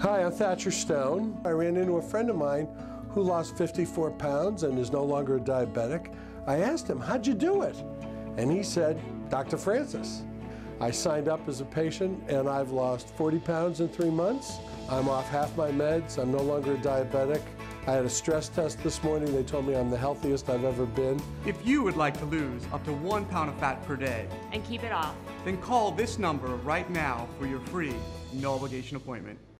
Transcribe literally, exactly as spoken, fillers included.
Hi, I'm Thatcher Stone. I ran into a friend of mine who lost fifty-four pounds and is no longer a diabetic. I asked him, how'd you do it? And he said, Doctor Francis. I signed up as a patient and I've lost forty pounds in three months. I'm off half my meds. I'm no longer a diabetic. I had a stress test this morning. They told me I'm the healthiest I've ever been. If you would like to lose up to one pound of fat per day and keep it off, then call this number right now for your free, no obligation appointment.